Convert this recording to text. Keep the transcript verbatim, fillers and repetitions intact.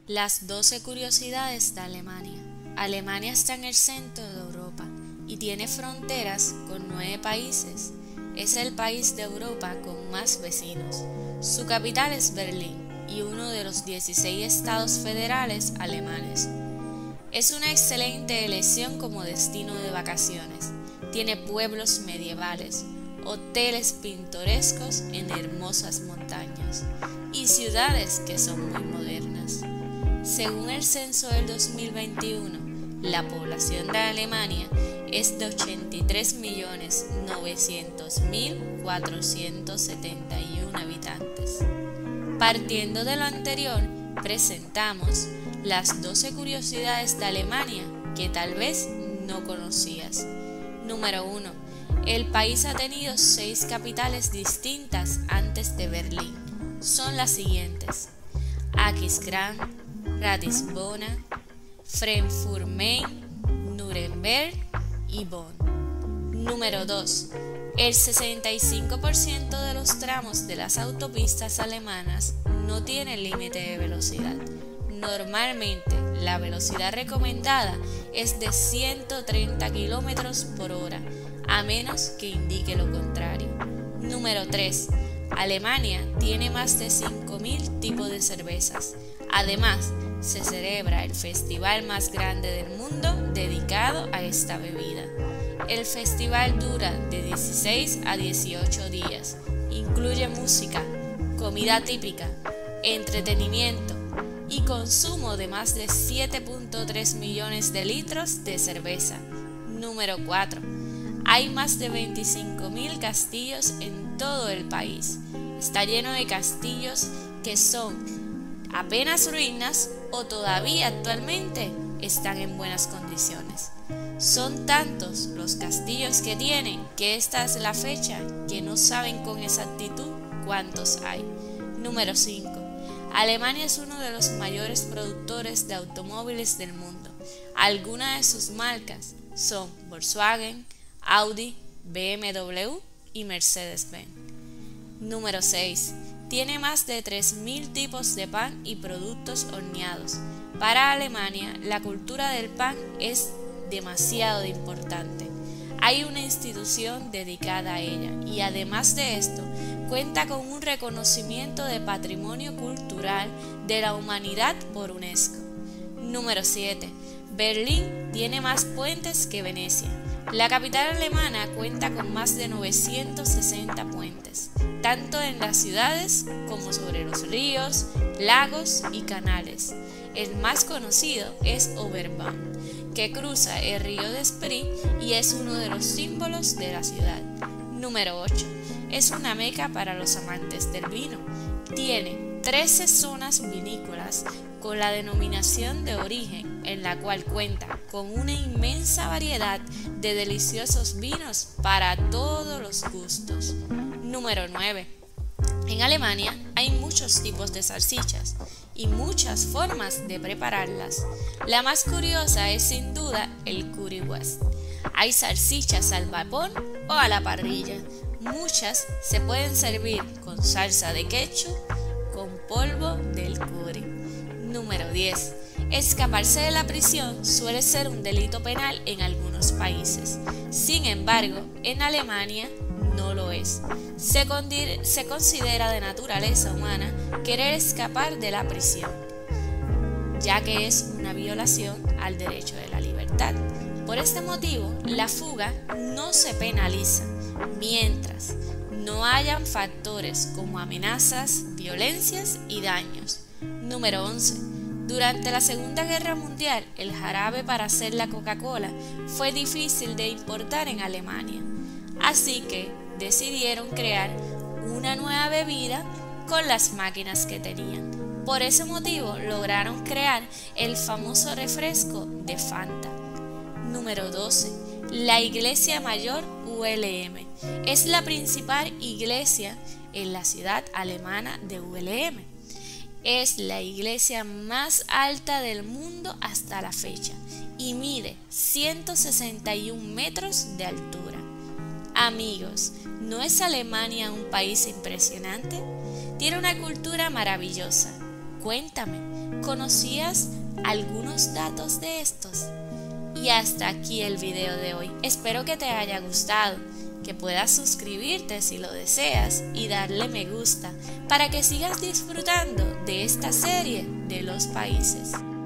Las doce curiosidades de Alemania. Alemania está en el centro de Europa y tiene fronteras con nueve países. Es el país de Europa con más vecinos. Su capital es Berlín y uno de los dieciséis estados federales alemanes. Es una excelente elección como destino de vacaciones. Tiene pueblos medievales, hoteles pintorescos en hermosas montañas y ciudades que son muy modernas. Según el censo del dos mil veintiuno, la población de Alemania es de ochenta y tres millones novecientos mil cuatrocientos setenta y uno habitantes. Partiendo de lo anterior, presentamos las doce curiosidades de Alemania que tal vez no conocías. Número uno. El país ha tenido seis capitales distintas antes de Berlín. Son las siguientes: Aquisgrán, Ratisbona, Frankfurt-Main, Nuremberg y Bonn. Número dos. El sesenta y cinco por ciento de los tramos de las autopistas alemanas no tienen límite de velocidad. Normalmente, la velocidad recomendada es de ciento treinta kilómetros por hora, a menos que indique lo contrario. Número tres. Alemania tiene más de cinco mil tipos de cervezas. Además, se celebra el festival más grande del mundo dedicado a esta bebida. El festival dura de dieciséis a dieciocho días. Incluye música, comida típica, entretenimiento y consumo de más de siete punto tres millones de litros de cerveza. Número cuatro. Hay más de veinticinco mil castillos en todo el país. Está lleno de castillos que son apenas ruinas o todavía actualmente están en buenas condiciones. Son tantos los castillos que tienen que esta es la fecha que no saben con exactitud cuántos hay. Número cinco. Alemania es uno de los mayores productores de automóviles del mundo. Algunas de sus marcas son Volkswagen, Audi, B M W y Mercedes-Benz. Número seis. Tiene más de tres mil tipos de pan y productos horneados. Para Alemania, la cultura del pan es demasiado importante. Hay una institución dedicada a ella y además de esto, cuenta con un reconocimiento de Patrimonio Cultural de la Humanidad por UNESCO. Número siete. Berlín tiene más puentes que Venecia. La capital alemana cuenta con más de novecientos sesenta puentes, tanto en las ciudades como sobre los ríos, lagos y canales. El más conocido es Oberbahn, que cruza el río de Spree y es uno de los símbolos de la ciudad. Número ocho. Es una meca para los amantes del vino. Tiene trece zonas vinícolas con la denominación de origen, en la cual cuenta con una inmensa variedad de deliciosos vinos para todos los gustos. Número nueve. En Alemania hay muchos tipos de salchichas y muchas formas de prepararlas. La más curiosa es sin duda el currywurst. Hay salchichas al vapor o a la parrilla. Muchas se pueden servir con salsa de ketchup, con polvo del curry. Número diez. Escaparse de la prisión suele ser un delito penal en algunos países. Sin embargo, en Alemania no lo es. Se, se considera de naturaleza humana querer escapar de la prisión, ya que es una violación al derecho de la libertad. Por este motivo, la fuga no se penaliza, mientras no hayan factores como amenazas, violencias y daños. Número once. Durante la Segunda Guerra Mundial, el jarabe para hacer la Coca-Cola fue difícil de importar en Alemania, así que decidieron crear una nueva bebida con las máquinas que tenían. Por ese motivo lograron crear el famoso refresco de Fanta. Número doce. La Iglesia Mayor U L M es la principal iglesia en la ciudad alemana de U L M. Es la iglesia más alta del mundo hasta la fecha y mide ciento sesenta y un metros de altura. Amigos, ¿no es Alemania un país impresionante? Tiene una cultura maravillosa. Cuéntame, ¿Conocías algunos datos de estos? Y hasta aquí el video de hoy. Espero que te haya gustado, que puedas suscribirte si lo deseas y darle me gusta para que sigas disfrutando de esta serie de los países.